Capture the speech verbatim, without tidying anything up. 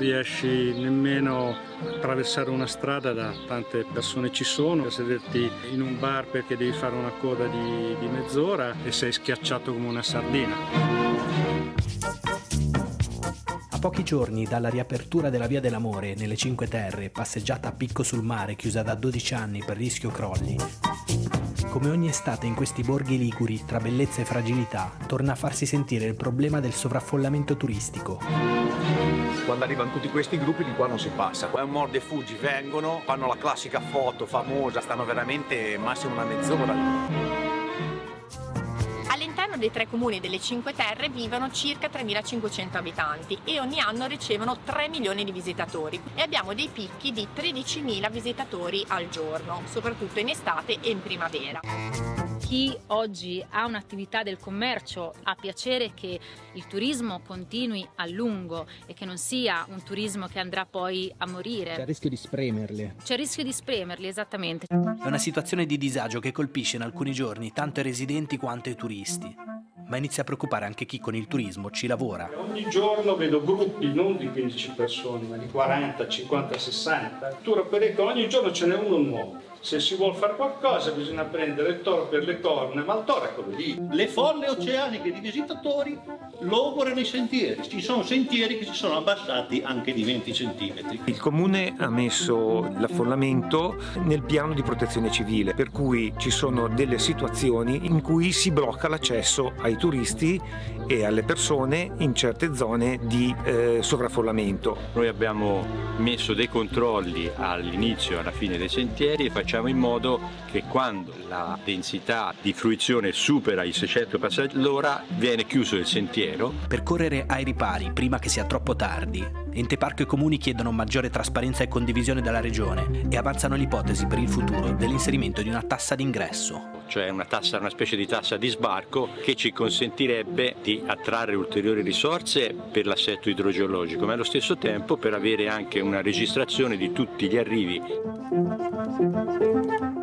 riesci nemmeno a attraversare una strada, da tante persone ci sono, a sederti in un bar perché devi fare una coda di, di mezz'ora e sei schiacciato come una sardina. A pochi giorni dalla riapertura della Via dell'Amore nelle Cinque Terre, passeggiata a picco sul mare chiusa da dodici anni per rischio crolli, come ogni estate in questi borghi liguri, tra bellezza e fragilità, torna a farsi sentire il problema del sovraffollamento turistico. Quando arrivano tutti questi gruppi di qua non si passa. Qua è un mordi e fuggi, vengono, fanno la classica foto famosa, stanno veramente massimo una mezz'ora. All'interno dei tre comuni delle Cinque Terre vivono circa tremilacinquecento abitanti e ogni anno ricevono tre milioni di visitatori e abbiamo dei picchi di tredicimila visitatori al giorno, soprattutto in estate e in primavera. Chi oggi ha un'attività del commercio ha piacere che il turismo continui a lungo e che non sia un turismo che andrà poi a morire. C'è il rischio di spremerli. C'è il rischio di spremerli, esattamente. È una situazione di disagio che colpisce in alcuni giorni tanto i residenti quanto i turisti. Ma inizia a preoccupare anche chi con il turismo ci lavora. Ogni giorno vedo gruppi non di quindici persone, ma di quaranta, cinquanta, sessanta. Tour operator, ogni giorno ce n'è uno nuovo. Se si vuole fare qualcosa bisogna prendere il toro per le corna, ma il toro è quello lì. Le folle oceaniche di visitatori logorano i sentieri. Ci sono sentieri che si sono abbassati anche di venti centimetri. Il Comune ha messo l'affollamento nel piano di protezione civile, per cui ci sono delle situazioni in cui si blocca l'accesso ai turisti e alle persone in certe zone di eh, sovraffollamento. Noi abbiamo messo dei controlli all'inizio e alla fine dei sentieri e facciamo in modo che quando la densità di fruizione supera i seicento passaggi all'ora viene chiuso il sentiero. Per correre ai ripari prima che sia troppo tardi, Ente Parco e Comuni chiedono maggiore trasparenza e condivisione dalla Regione e avanzano l'ipotesi per il futuro dell'inserimento di una tassa d'ingresso. Cioè una tassa, una specie di tassa di sbarco che ci consentirebbe di attrarre ulteriori risorse per l'assetto idrogeologico, ma allo stesso tempo per avere anche una registrazione di tutti gli arrivi.